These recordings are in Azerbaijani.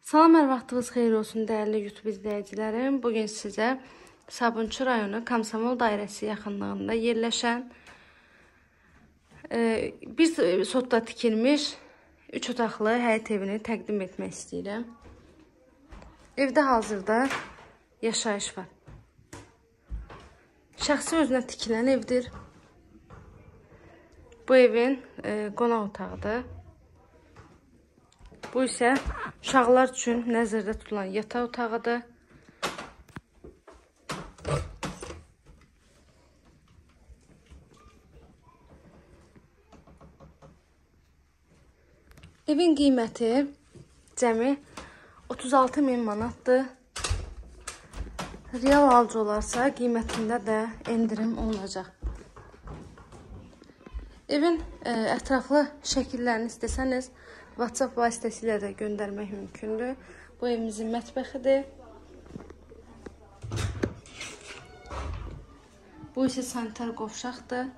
Salam, hər vaxtınız xeyir olsun dəyərli YouTube izləyicilərim. Bugün sizə Sabunçu rayonu Komsomol dairəsi yaxınlığında yerləşən bir sotda tikilmiş 3 otaqlı həyət evini təqdim etmək istəyirəm. Evdə hazırda yaşayış var. Şəxsi özünə tikilən evdir. Bu evin qonaq otağıdır. Bu isə uşaqlar üçün nəzərdə tutulan yataq otağıdır. Evin qiyməti cəmi 36.000 manatdır. Real alıcı olarsa qiymətində də endirim olunacaq. Evin ətraflı şəkillərini istəsəniz WhatsApp vasitəsilə də göndərmək mümkündür. Bu evimizin mətbəxidir. Bu isə sanitar qovşaqdır.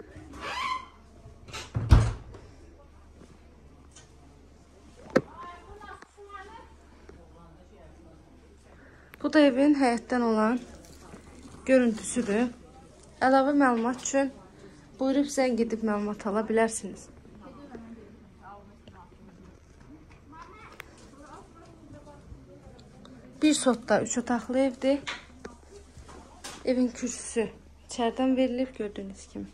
Bu da evin həyətdən olan görüntüsüdür. Əlavə məlumat üçün buyurub zəng edib məlumat ala bilərsiniz. Bir sotda 3 otaqlı evdir. Evin kürsüsü içərdən verilib gördüyünüz kimi.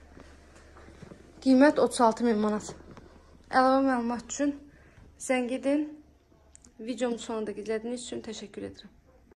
Qiymət 36.000 manat. Əlavə məlumat üçün zəng edin. Videomun sonunda izlədiyiniz üçün təşəkkür edirəm.